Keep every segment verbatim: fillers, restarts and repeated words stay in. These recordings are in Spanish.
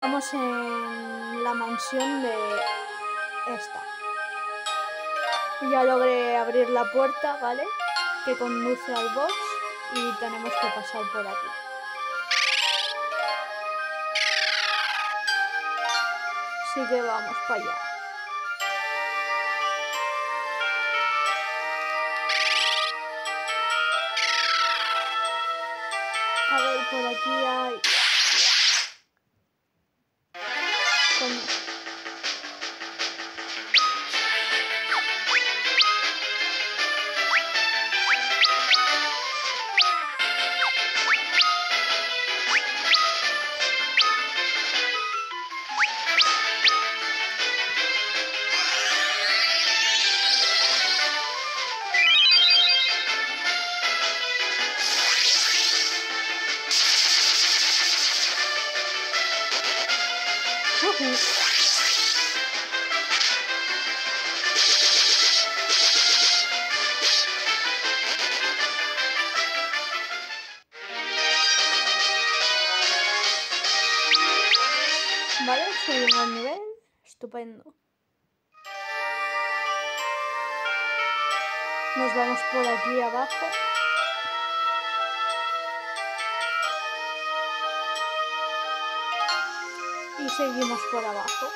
Estamos en la mansión de esta. Ya logré abrir la puerta, ¿vale? Que conduce al boss y tenemos que pasar por aquí. Así que vamos para allá. A ver, por aquí hay... Coño. Uh-huh. Vale, subimos el nivel. Estupendo. Nos vamos por aquí abajo. Y seguimos por abajo.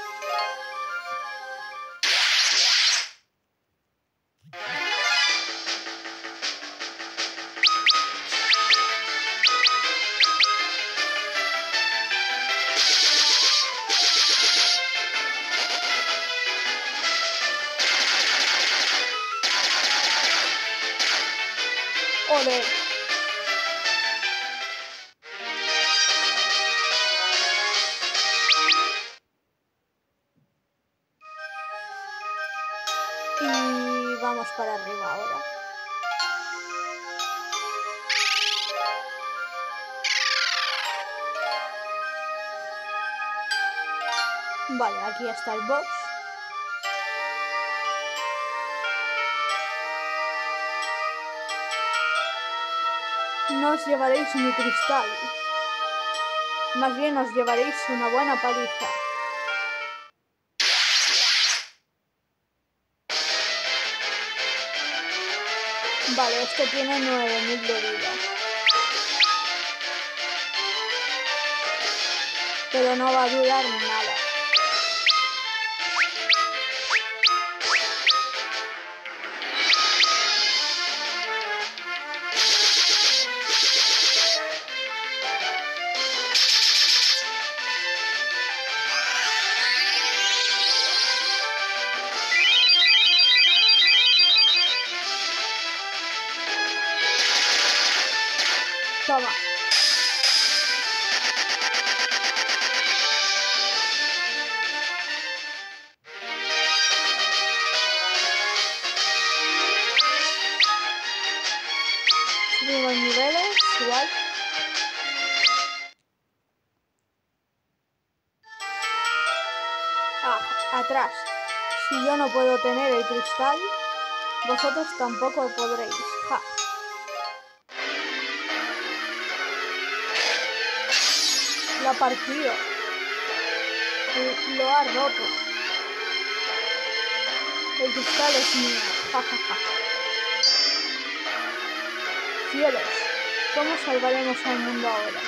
Ole. Y vamos para arriba ahora. Vale, aquí está el boss. No os llevaréis mi cristal. Más bien os llevaréis una buena paliza. Vale, este tiene nueve mil de vida. Pero no va a durar nada. Toma. Subimos niveles, igual. Ah, atrás. Si yo no puedo tener el cristal, vosotros tampoco podréis. Ja. Lo ha partido. Lo ha roto. El cristal es mío. Ja, ja, ja. Cielos, ¿cómo salvaremos al mundo ahora?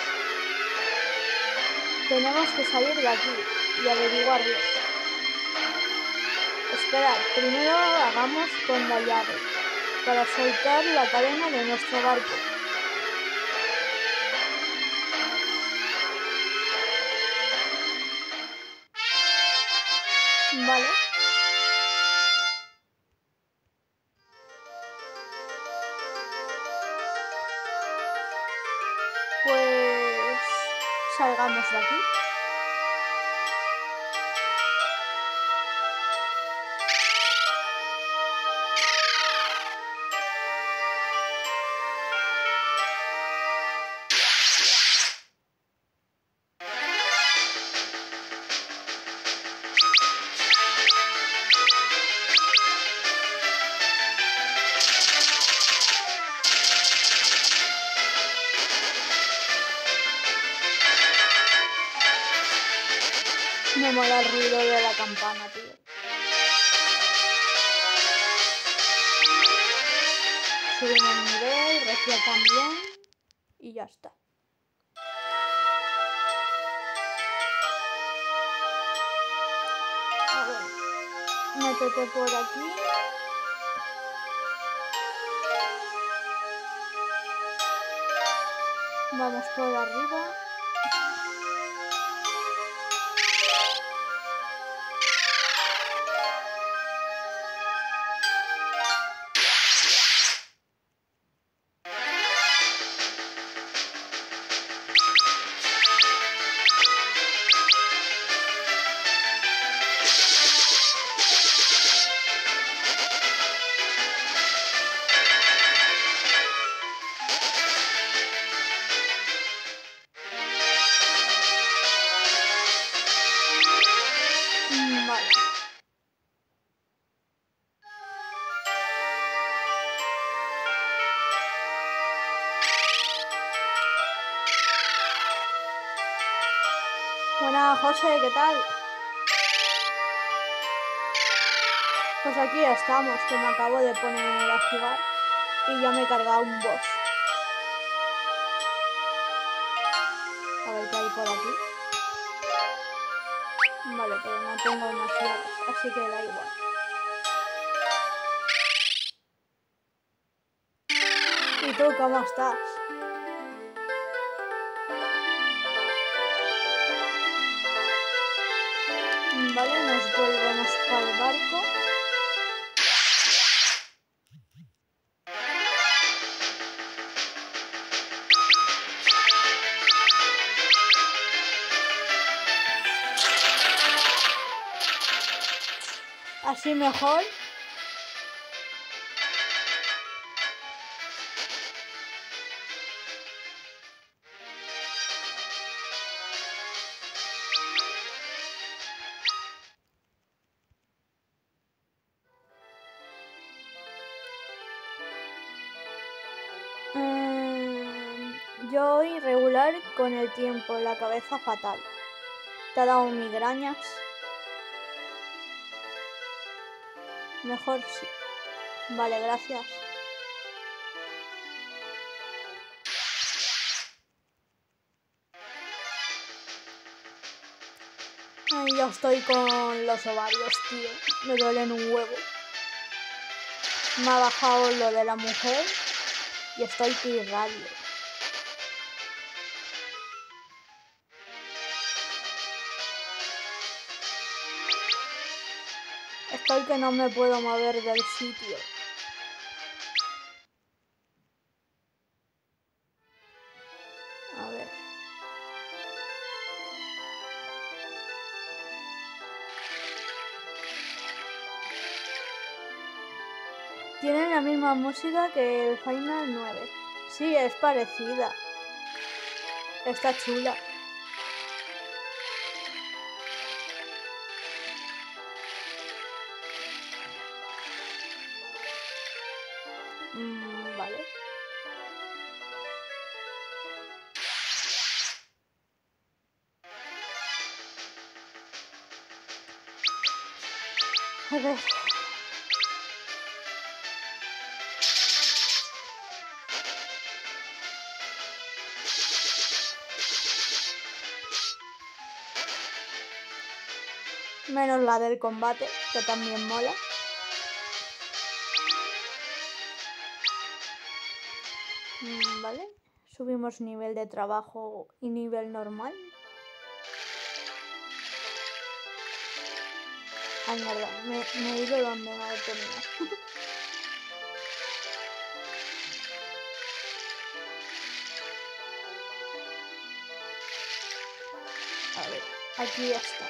Tenemos que salir de aquí y averiguarlo. Esperad, primero hagamos con la llave para soltar la cadena de nuestro barco. Vale. Pues salgamos de aquí. Me mola el ruido de la campana, tío. Subimos el nivel, Regia también. Y ya está. A ver. Métete por aquí. Vamos por arriba. Vale. Buenas, José, ¿qué tal? Pues aquí estamos, que me acabo de poner a jugar y ya me he cargado un boss. A ver qué hay por aquí. Vale, pero no tengo más llaves, así que da igual. ¿Y tú cómo estás? Vale, nos volvemos para el barco. Así mejor. Yo hoy regular con el tiempo, la cabeza fatal. ¿Te ha dado migrañas? Mejor sí. Vale, gracias. Ay, yo estoy con los ovarios, tío. Me duelen un huevo. Me ha bajado lo de la mujer y estoy que irradio. Estoy que no me puedo mover del sitio. A ver. Tienen la misma música que el Final nueve. Sí, es parecida. Está chula. Mm, vale. A ver. Menos la del combate, que también mola. Mm, vale. Subimos nivel de trabajo y nivel normal. Ay, mierda, me, me he ido donde no tenía. A ver, aquí está.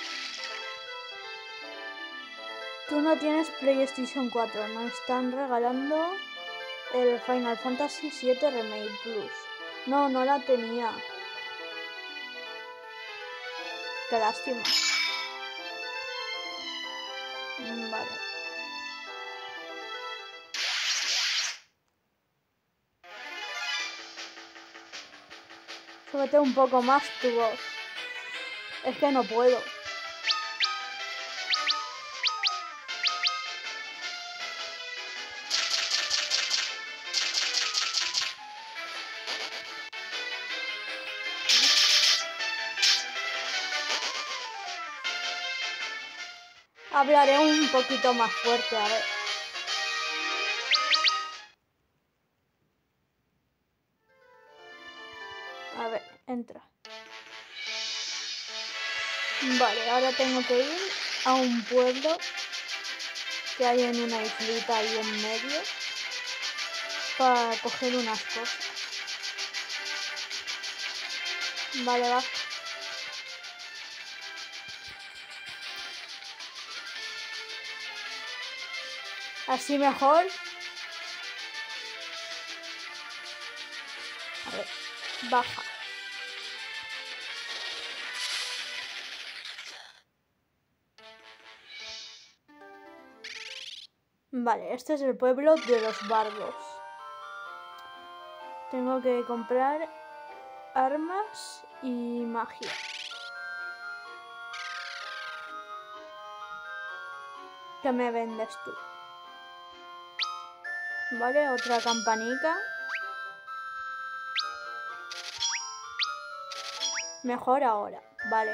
Tú no tienes PlayStation cuatro, nos están regalando el Final Fantasy siete Remake Plus. No, no la tenía. Qué lástima. Vale. Súbete un poco más tu voz. Es que no puedo. Hablaré un poquito más fuerte, a ver. A ver, entra. Vale, ahora tengo que ir a un pueblo que hay en una islita ahí en medio para coger unas cosas. Vale, va. Así mejor. A ver, baja. Vale, este es el pueblo de los bardos. Tengo que comprar armas y magia. ¿Qué me vendes tú? Vale, otra campanica. Mejor ahora, vale.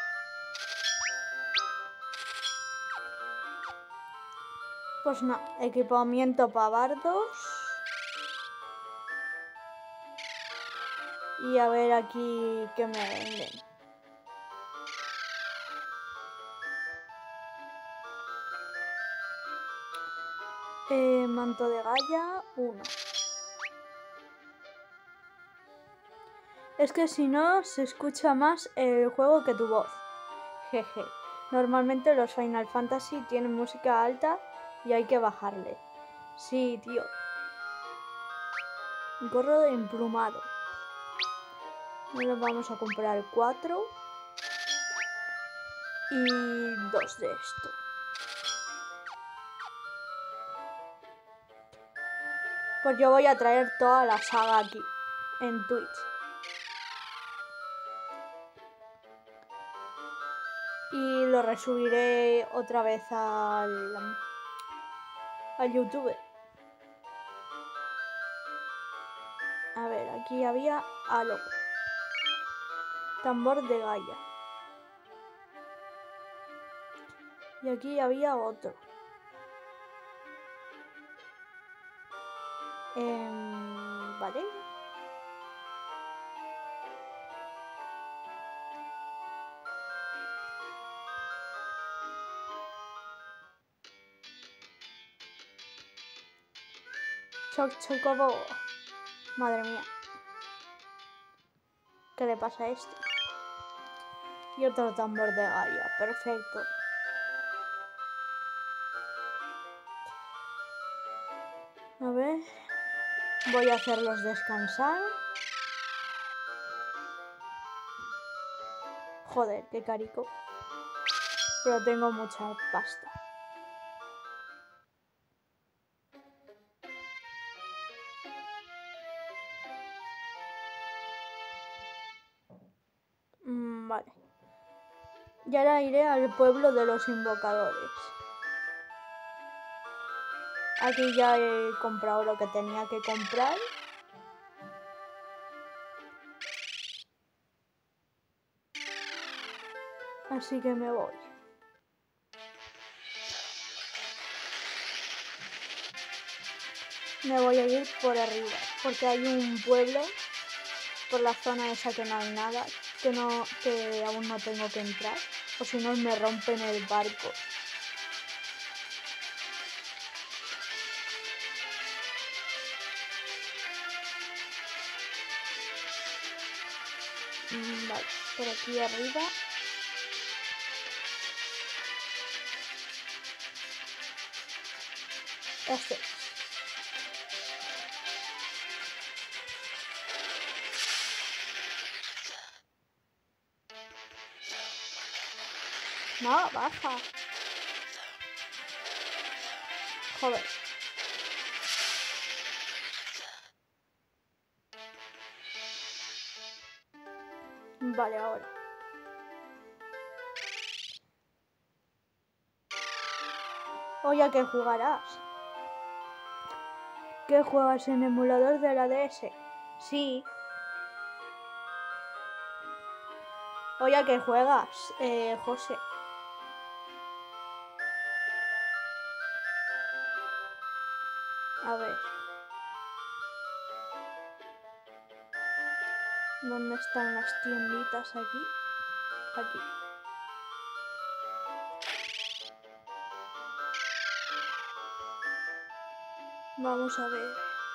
Pues no, equipamiento para bardos. Y a ver aquí qué me venden. Eh, manto de Gaia, uno. Es que si no, se escucha más el juego que tu voz. Jeje. Normalmente los Final Fantasy tienen música alta y hay que bajarle. Sí, tío. Gorro de emplumado. Nos vamos a comprar cuatro. Y dos de esto. Pues yo voy a traer toda la saga aquí, en Twitch. Y lo resubiré otra vez al, al YouTube. A ver, aquí había Halo. Tambor de Gaia. Y aquí había otro. Eh, vale. Choc Chocobo. Madre mía. ¿Qué le pasa a este? Y otro tambor de Gaia. Perfecto. A ver. Voy a hacerlos descansar. Joder, qué carico. Pero tengo mucha pasta. Mm, vale. Y ahora iré al pueblo de los invocadores. Aquí ya he comprado lo que tenía que comprar. Así que me voy. Me voy a ir por arriba, porque hay un pueblo por la zona esa que no hay nada, que, no, que aún no tengo que entrar, o si no me rompen el barco. Mm, vale, por aquí arriba. Este. No, baja. Joder. Vale, ahora. Oye, ¿a qué jugarás? ¿Qué juegas en emulador de la D S? Sí. Oye, ¿a qué juegas, eh, José? A ver. ¿Dónde están las tienditas aquí? Aquí. Vamos a ver.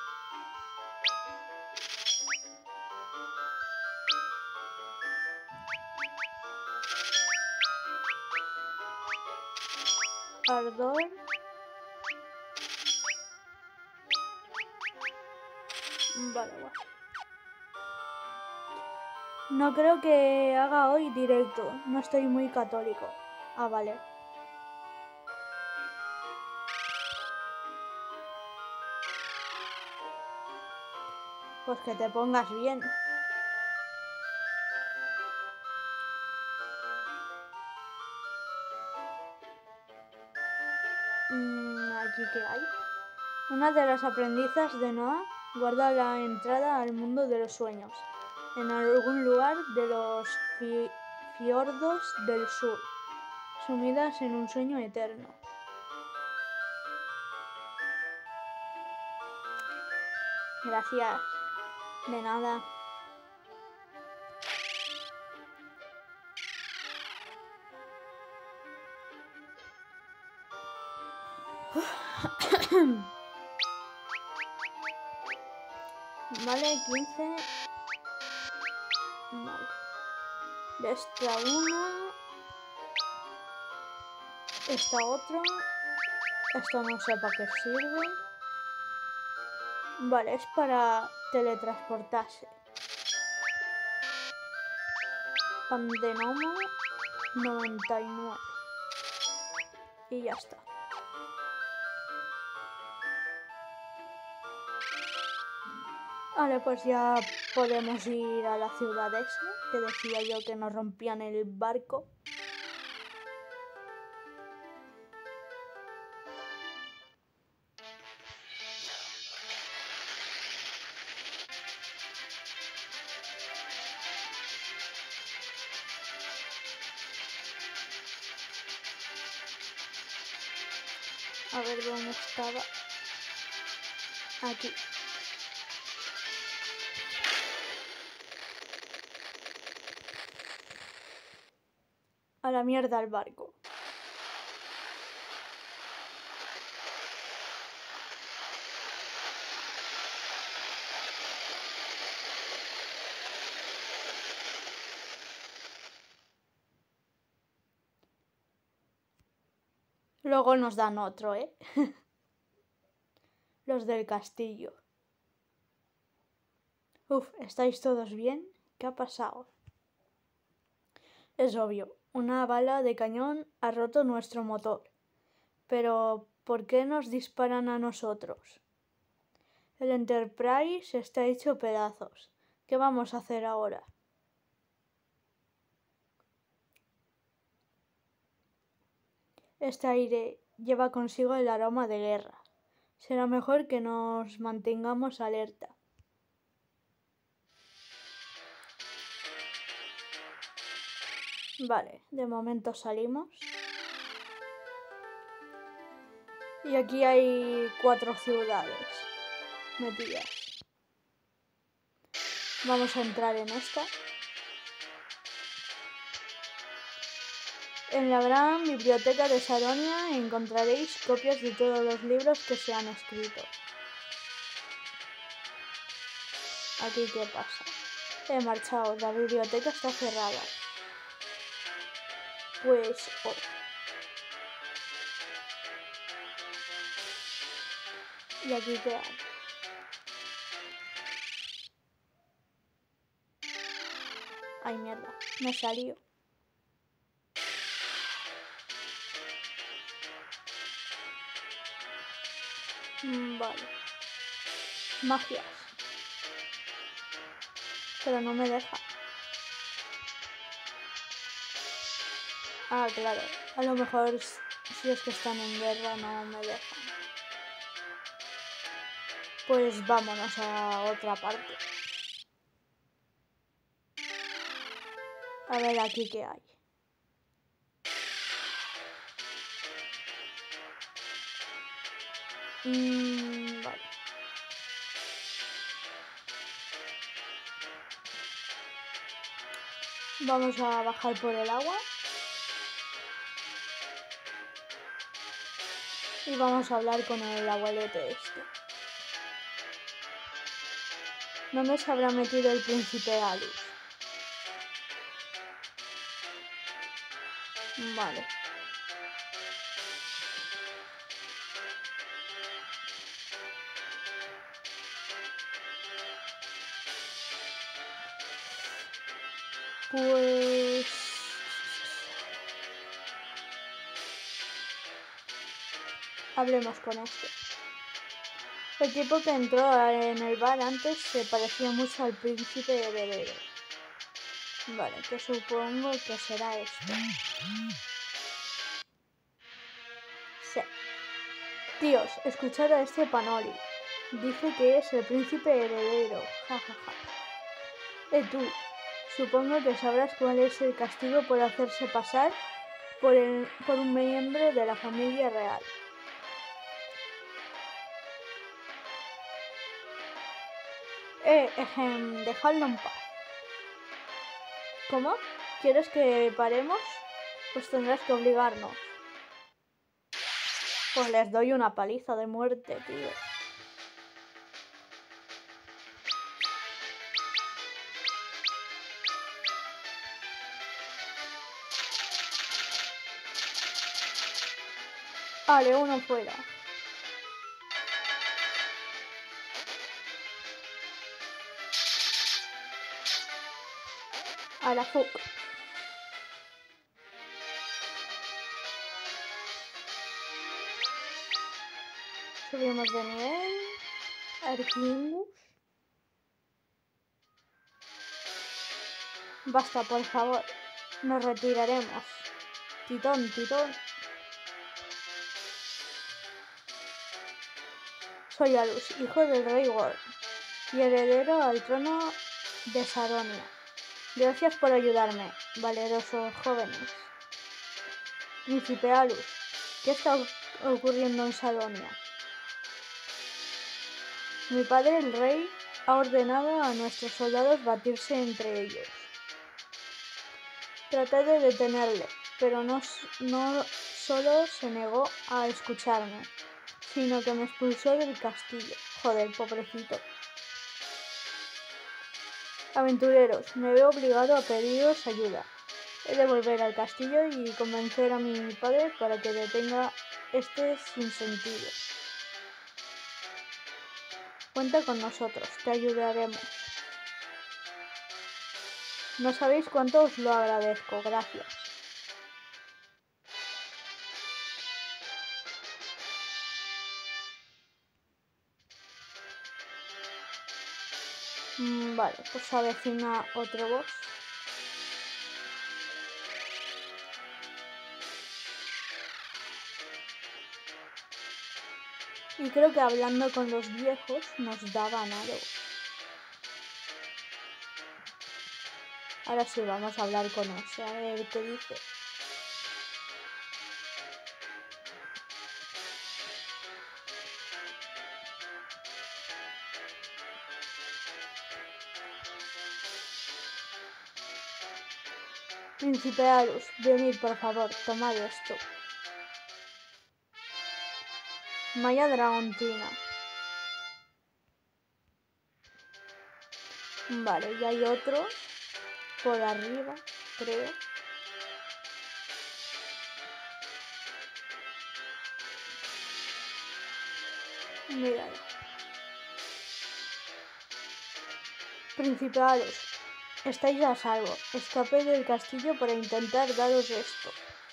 Ardor. Vale, vale. No creo que haga hoy directo. No estoy muy católico. Ah, vale. Pues que te pongas bien. Mm, ¿aquí qué hay? Una de las aprendizas de Noah guarda la entrada al mundo de los sueños, en algún lugar de los fi fiordos del sur, sumidas en un sueño eterno. Gracias. De nada. Vale, quince. Vale. De esta una. Esta otra. Esto no sé para qué sirve. Vale, es para teletransportarse. Pan de gnomo noventa y nueve. Y ya está. Vale, pues ya podemos ir a la ciudad esa, que decía yo que nos rompían el barco. A ver dónde estaba. Aquí. A la mierda el barco. Luego nos dan otro, ¿eh? Los del castillo. Uf, ¿estáis todos bien? ¿Qué ha pasado? Es obvio, una bala de cañón ha roto nuestro motor. Pero, ¿por qué nos disparan a nosotros? El Enterprise está hecho pedazos. ¿Qué vamos a hacer ahora? Este aire lleva consigo el aroma de guerra. Será mejor que nos mantengamos alerta. Vale, de momento salimos. Y aquí hay cuatro ciudades metidas. Vamos a entrar en esta. En la gran biblioteca de Saronia encontraréis copias de todos los libros que se han escrito. ¿Aquí qué pasa? He marchado, la biblioteca está cerrada. Pues... Oh. ¿Y aquí qué hay? Ay, mierda, me salió. Mm, vale. Magias. Pero no me deja. Ah, claro. A lo mejor si es que están en guerra no me dejan. Pues vámonos a otra parte. A ver aquí qué hay. Mm, vale. Vamos a bajar por el agua. Y vamos a hablar con el abuelete este. ¿Dónde se habrá metido el príncipe Alus? Vale. Pues... hablemos con este. El tipo que entró en el bar antes se parecía mucho al príncipe heredero. Vale, que supongo que será este. Sí. Tíos, escuchad a este Panoli. Dice que es el príncipe heredero. Ja, ja, ja. Eh, tú. Supongo que sabrás cuál es el castigo por hacerse pasar por, el, por un miembro de la familia real. Eh, ejem, dejadlo en paz. ¿Cómo? ¿Quieres que paremos? Pues tendrás que obligarnos. Pues les doy una paliza de muerte, tío. Vale, uno fuera. A la fuck. Subimos de nivel. Arquingus. Basta, por favor. Nos retiraremos. Titón, titón. Soy Alus, hijo del rey Ward y heredero al trono de Saronia. Gracias por ayudarme, valerosos jóvenes. Príncipe Alus, ¿qué está ocurriendo en Saronia? Mi padre, el rey, ha ordenado a nuestros soldados batirse entre ellos. Traté de detenerle, pero no, no solo se negó a escucharme, sino que me expulsó del castillo. Joder, pobrecito. Aventureros, me veo obligado a pediros ayuda. He de volver al castillo y convencer a mi padre para que detenga este sinsentido. Cuenta con nosotros, te ayudaremos. No sabéis cuánto os lo agradezco, gracias. Mm, vale, pues se avecina otro boss. Y creo que hablando con los viejos nos daban algo. Ahora sí, vamos a hablar con ese, a ver qué dice. Príncipe Alus, venid por favor, tomad esto. Malla Dragontina. Vale, y hay otro por arriba, creo. Míralo. Príncipe Alus, estáis a salvo. Escapé del castillo para intentar daros esto.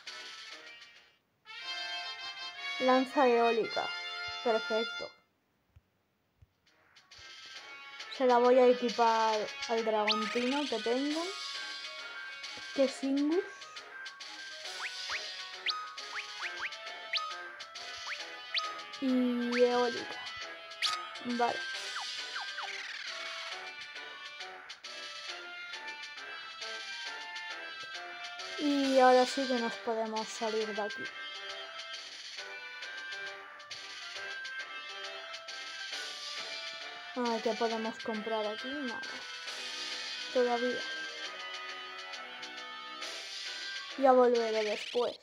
Lanza eólica. Perfecto. Se la voy a equipar al dragontino que tengo. Que es Ingus. Y eólica. Vale. Y ahora sí que nos podemos salir de aquí. Ah, ¿qué podemos comprar aquí? Nada. Todavía. Ya volveré después.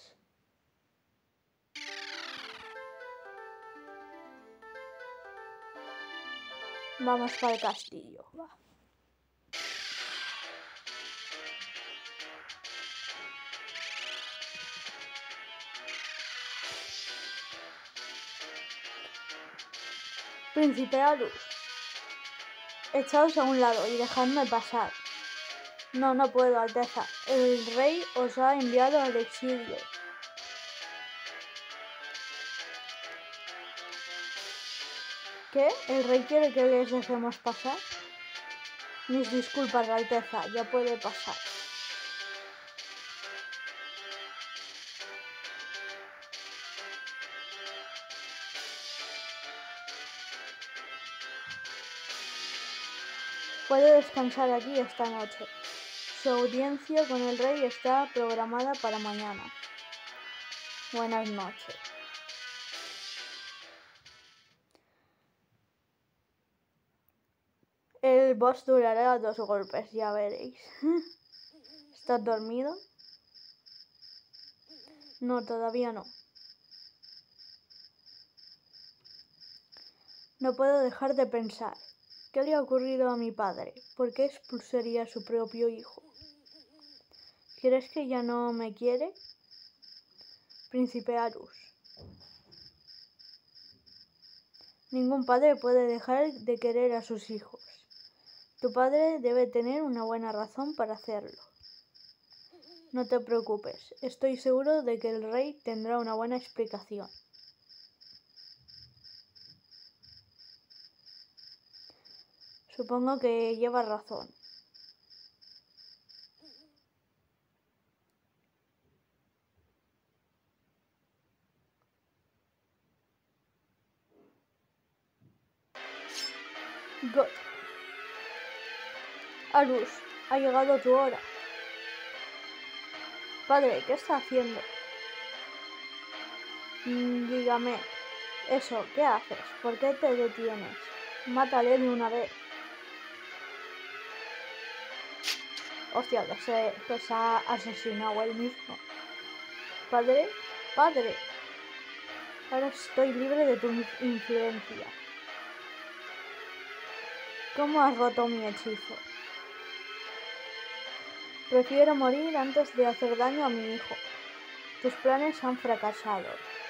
Vamos para el castillo. Va. Príncipe Alus, echaos a un lado y dejadme pasar. No, no puedo, Alteza. El rey os ha enviado al exilio. ¿Qué? ¿El rey quiere que les dejemos pasar? Mis disculpas, Alteza, ya puede pasar. Puede descansar aquí esta noche. Su audiencia con el rey está programada para mañana. Buenas noches. El boss durará dos golpes, ya veréis. ¿Estás dormido? No, todavía no. No puedo dejar de pensar. ¿Qué le ha ocurrido a mi padre? ¿Por qué expulsaría a su propio hijo? ¿Crees que ya no me quiere? Príncipe Alus. Ningún padre puede dejar de querer a sus hijos. Tu padre debe tener una buena razón para hacerlo. No te preocupes, estoy seguro de que el rey tendrá una buena explicación. Supongo que llevas razón. Go Alus, ha llegado tu hora. Padre, ¿qué está haciendo? Mm, dígame. Eso, ¿qué haces? ¿Por qué te detienes? Mátale de una vez. Hostia, que se, que se ha asesinado él mismo. Padre, padre. Ahora estoy libre de tu influencia. ¿Cómo has roto mi hechizo? Prefiero morir antes de hacer daño a mi hijo. Tus planes han fracasado.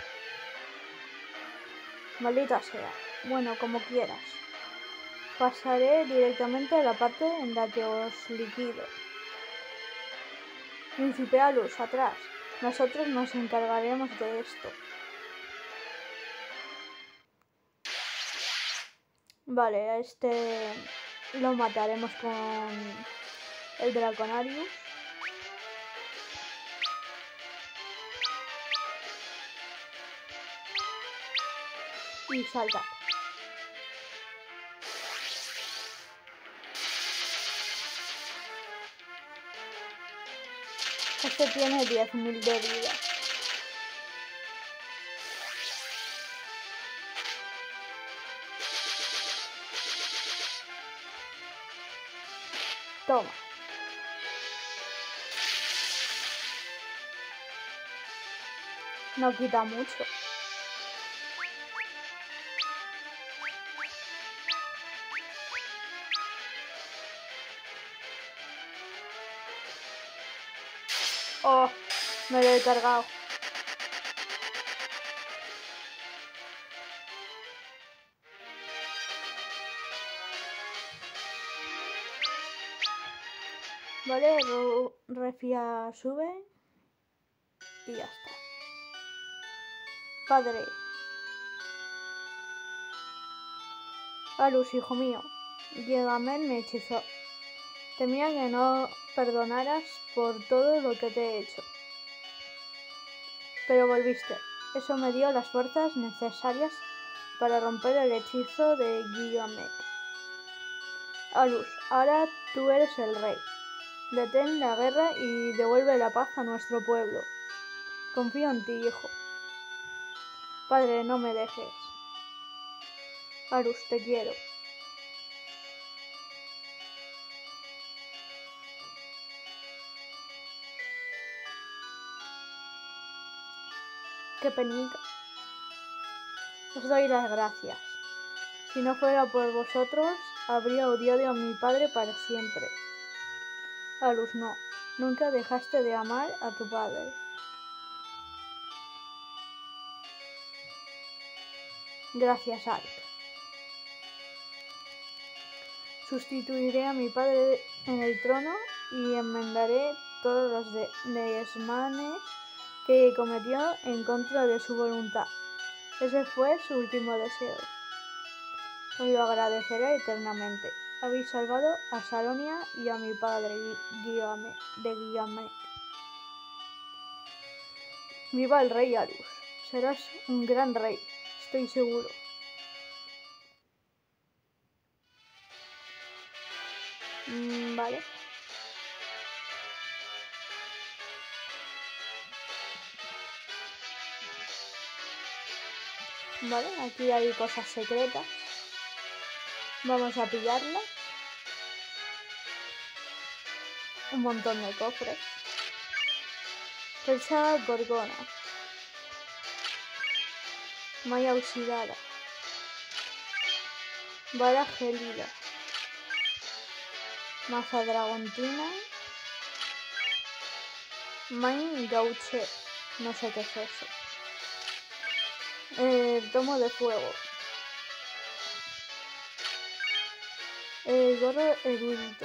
Maldita sea. Bueno, como quieras. Pasaré directamente a la parte en la que os liquido. Príncipe Alus, atrás. Nosotros nos encargaremos de esto. Vale, a este lo mataremos con el Draconarius. Y salta. Este tiene diez mil de vida. Toma. No quita mucho. Oh, me lo he cargado. Vale, Refia sube. Y ya está. Padre. Alus, hijo mío. Gilgamesh me hechizó. Temía que no perdonaras por todo lo que te he hecho. Pero volviste. Eso me dio las fuerzas necesarias para romper el hechizo de Gilgamesh. Alus, ahora tú eres el rey. Detén la guerra y devuelve la paz a nuestro pueblo. Confío en ti, hijo. Padre, no me dejes. Alus, te quiero. Qué penica. Os doy las gracias. Si no fuera por vosotros, habría odiado a mi padre para siempre. Alus, no. Nunca dejaste de amar a tu padre. Gracias, Alk. Sustituiré a mi padre en el trono y enmendaré todos los de desmanes que cometió en contra de su voluntad. Ese fue su último deseo. Os lo agradeceré eternamente. Habéis salvado a Salonia y a mi padre Guíame, de Guíame. Viva el rey Alus. Serás un gran rey, estoy seguro. Mm, vale. Vale, aquí hay cosas secretas. Vamos a pillarlas. Un montón de cofres. Percha Gorgona. Malla oxidada. Vara gelida. Maza dragontina. Main gauche. No sé qué es eso. Eh, tomo de fuego. Eh, gorro erudito.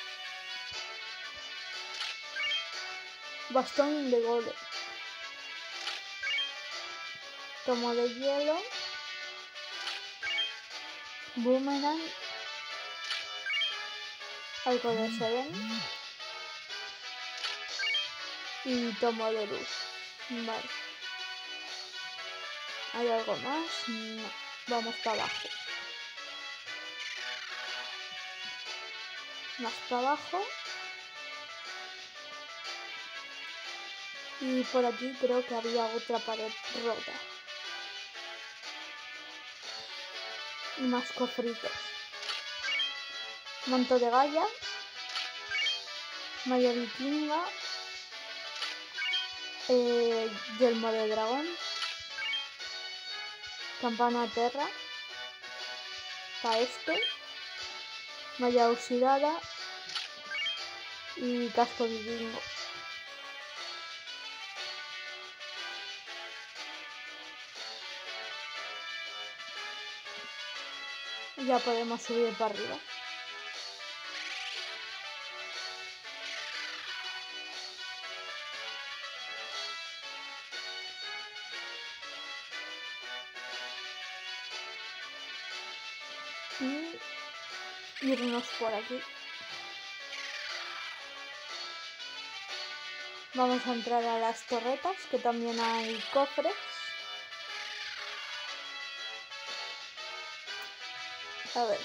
Bastón de golem. Tomo de hielo. Boomerang. Algo de seren. Y tomo de luz. Vale. ¿Hay algo más? No. Vamos para abajo. Más para abajo. Y por aquí creo que había otra pared rota. Y más cofritos. Manto de Gaia. Malla vikinga. Eh, yelmo de dragón. Campana terra. Para este. Malla oxidada. Y casco vikingo. Ya podemos subir para arriba. Y irnos por aquí. Vamos a entrar a las torretas, que también hay cofres. A ver.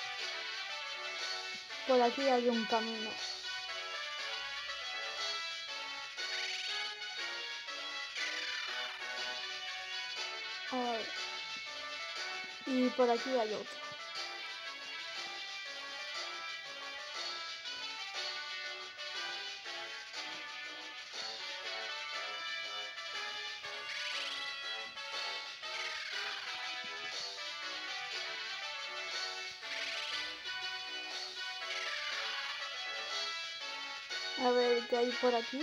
Por aquí hay un camino. A ver. Y por aquí hay otro. A ver qué hay por aquí.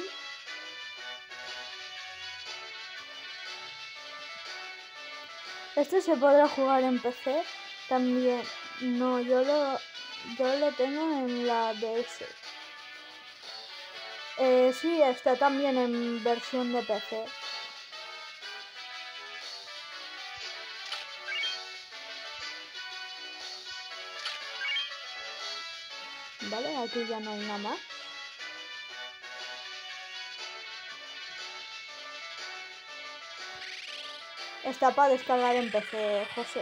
Este se podrá jugar en P C también. No, yo lo, yo lo tengo en la D S. Eh, sí, está también en versión de P C. Vale, aquí ya no hay nada más. Está para descargar en P C, José.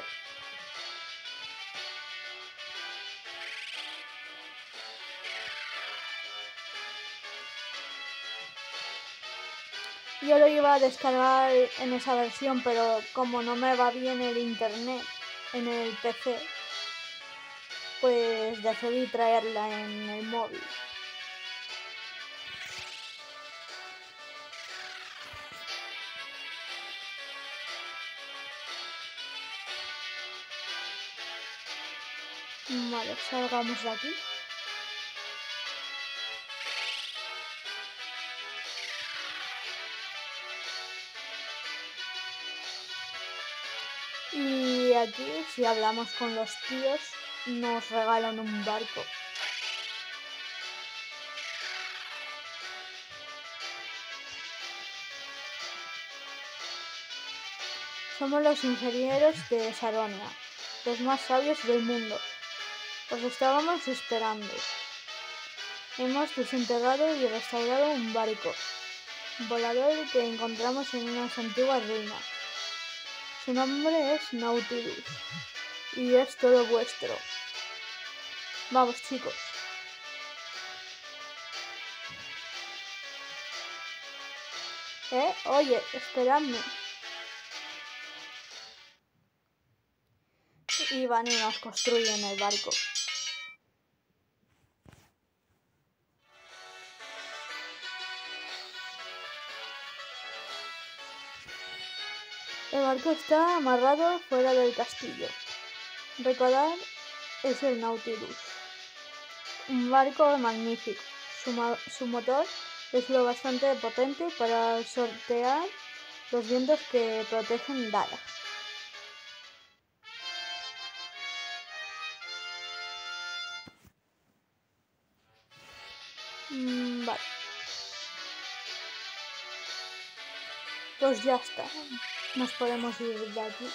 Yo lo iba a descargar en esa versión, pero como no me va bien el internet en el P C, pues decidí traerla en el móvil. Vale, salgamos de aquí. Y aquí, si hablamos con los tíos, nos regalan un barco. Somos los ingenieros de Saronia, los más sabios del mundo. Os estábamos esperando. Hemos desenterrado y restaurado un barco volador que encontramos en unas antiguas ruinas. Su nombre es Nautilus y es todo vuestro. Vamos, chicos. ¿Eh? Oye, esperadme. Y van y nos construyen el barco. El barco está amarrado fuera del castillo. Recordad, es el Nautilus. Un barco magnífico. Su, su motor es lo bastante potente para sortear los vientos que protegen Dara. Mm, vale. Pues ya está. Nos podemos ir de aquí.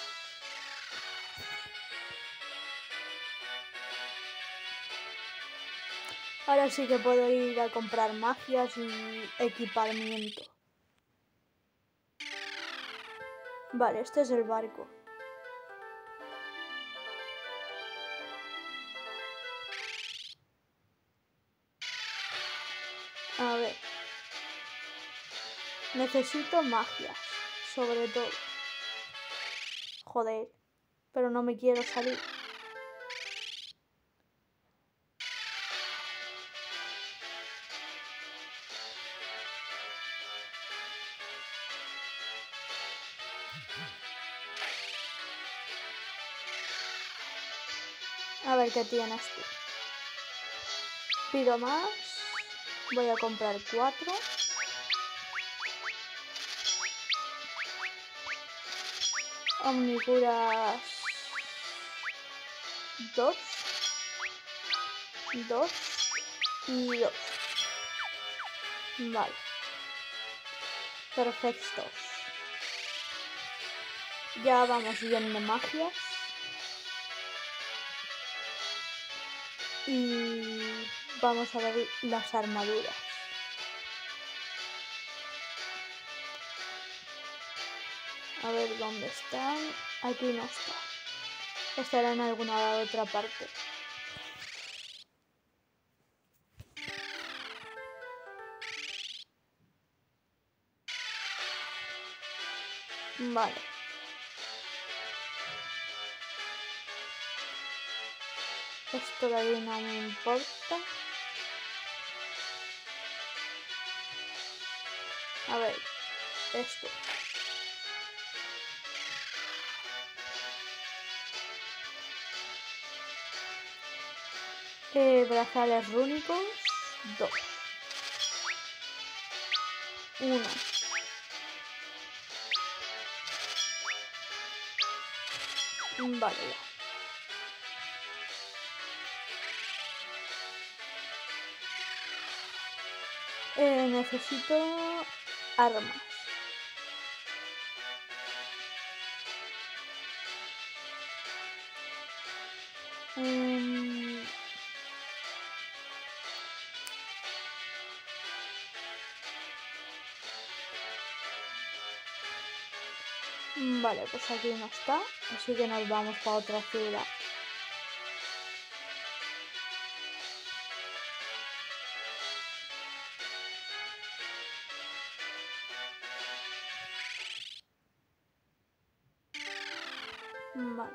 Ahora sí que puedo ir a comprar magias y equipamiento. Vale, este es el barco. A ver. Necesito magias, sobre todo. Joder, pero no me quiero salir. A ver qué tienes tú. Pido más. Voy a comprar cuatro. Omnicuras. Dos. Dos. Y dos. Vale. Perfectos. Ya vamos bien de magias. Y vamos a ver las armaduras. A ver dónde están. Aquí no está. Estará en alguna otra parte. Vale. Esto de ahí no me importa. A ver, esto. Eh, brazales rúnicos, dos. Uno. Vale, ya. Eh, necesito armas. Um... Vale, pues aquí no está, así que nos vamos para otra ciudad. Vale.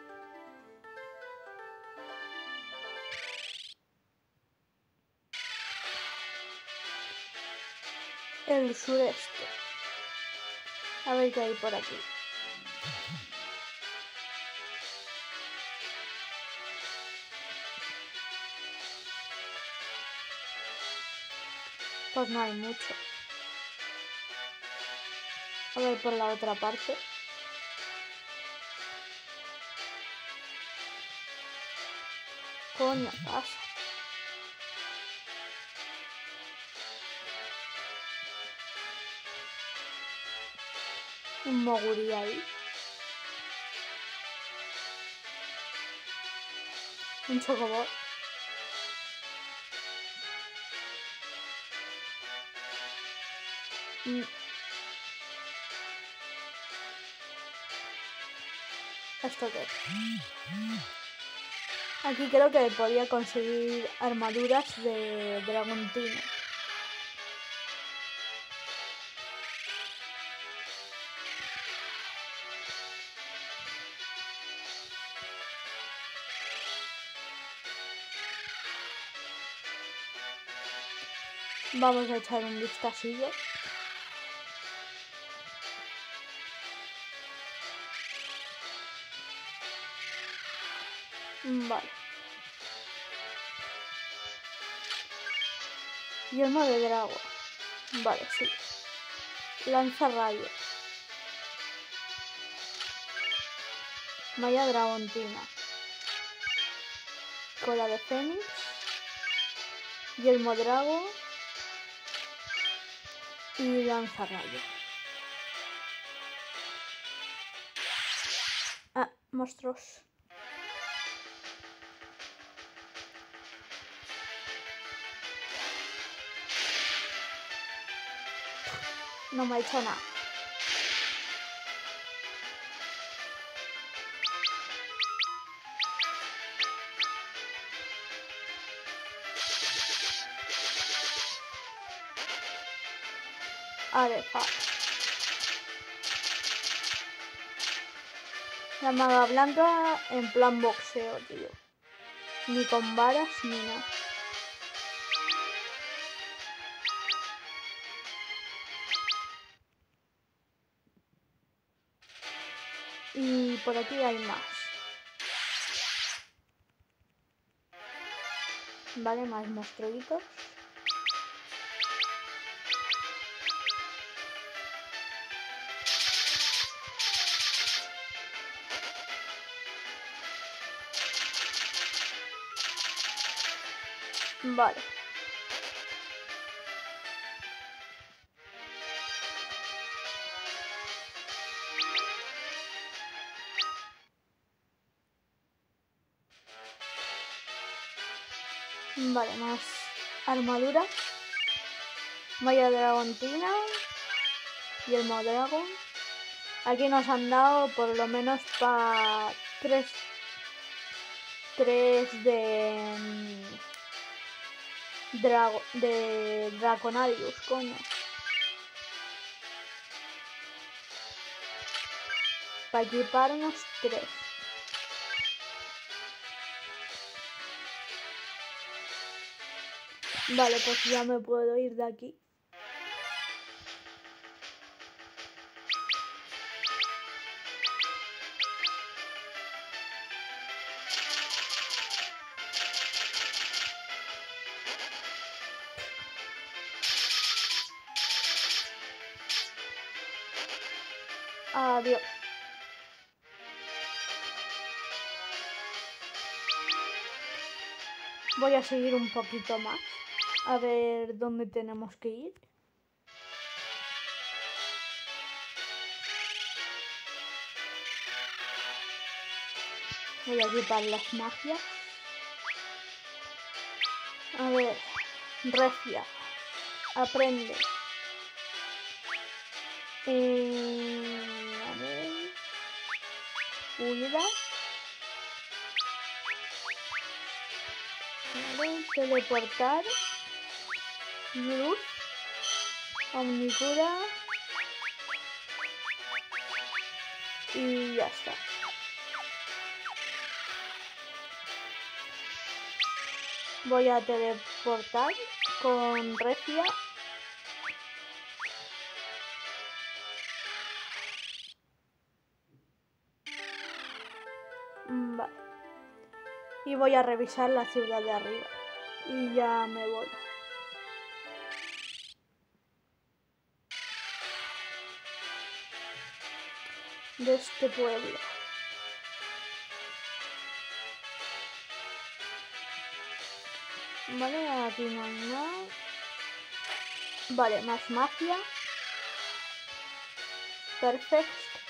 El sureste. A ver qué hay por aquí. Pues no hay mucho. A ver por la otra parte. Coño, pasa. Un mogurí ahí. Un chocobot. Mm. ¿Esto qué? Aquí creo que podía conseguir armaduras de Dragontino. Vamos a echar un vistacillo. Vale. Yelmo de Drago. Vale, sí. Lanza rayos. Malla Dragontina. Cola de Fénix. Yelmo Drago. Y lanza rayos. Ah, monstruos. No me ha hecho nada. Arepa. La maga blanca en plan boxeo, tío. Ni con varas ni nada. Y por aquí hay más. Vale, más monstruitos. Vale. Vale, más armadura. Malla Dragontina. Y el Dragón. Aquí nos han dado por lo menos para tres. Tres de. Drago, de Draconarius, coño. Para equiparnos tres. Vale, pues ya me puedo ir de aquí. Adiós. Voy a seguir un poquito más. A ver dónde tenemos que ir. Voy a equipar las magias. A ver. Refia. Aprende. Eh, a ver. Huida. Vale, teleportar. Luz. Omnicura. Y ya está. Voy a teleportar con Refia. Vale. Y voy a revisar la ciudad de arriba. Y ya me voy. de este pueblo. Vale, aquí no hay nada. Vale, más magia. Perfect.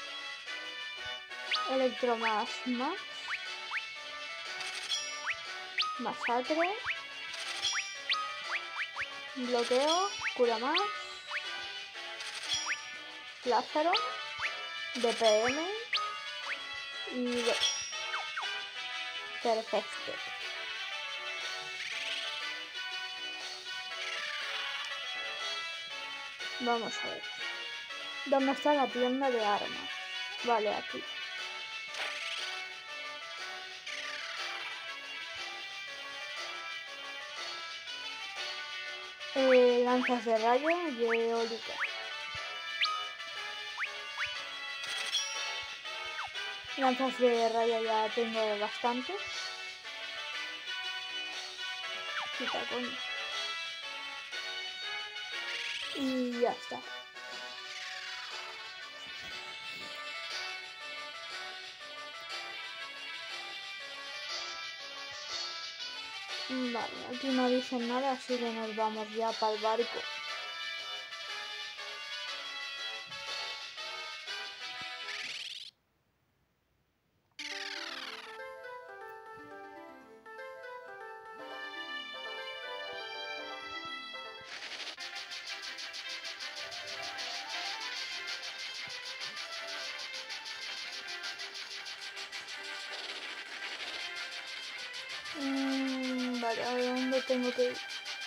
Electro más más. Masacre. Bloqueo. Cura más. Lázaro. D P M. Y... perfecto. Vamos a ver. ¿Dónde está la tienda de armas? Vale, aquí. Eh, lanzas de rayo y eólica. Lanzas de rayo ya tengo bastante. Quita, coño. Y ya está. Vale, aquí no dicen nada, así que nos vamos ya para el barco. Mm, vale, ¿a dónde tengo que ir?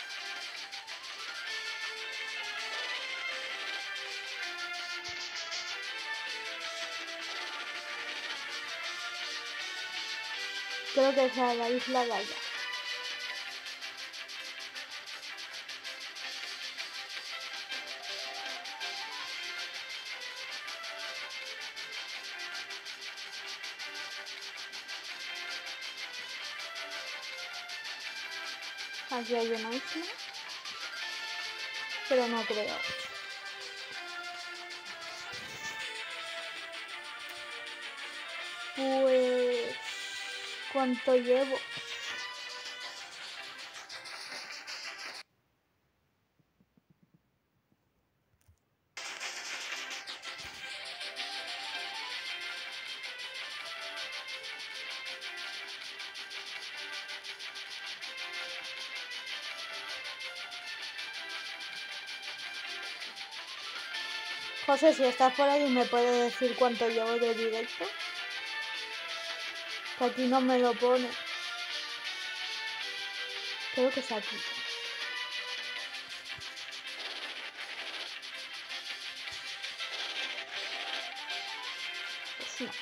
Creo que es a la isla de allá. Aquí hay una isla, pero no creo. Pues... ¿cuánto llevo? José, si estás por ahí, ¿me puedes decir cuánto llevo de directo? Que aquí no me lo pone. Creo que es aquí. Pues no.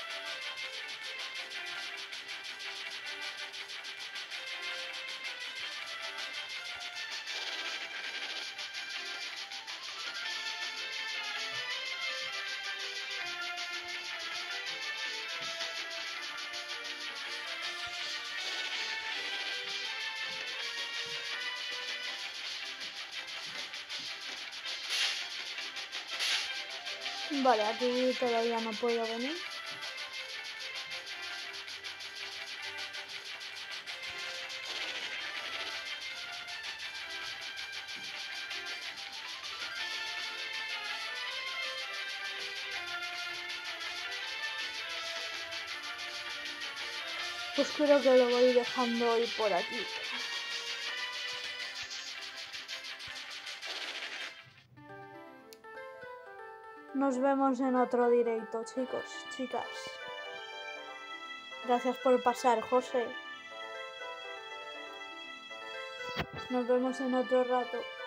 Vale, aquí todavía no puedo venir. Pues creo que lo voy dejando hoy por aquí. Nos vemos en otro directo, chicos, chicas. Gracias por pasar, José. Nos vemos en otro rato.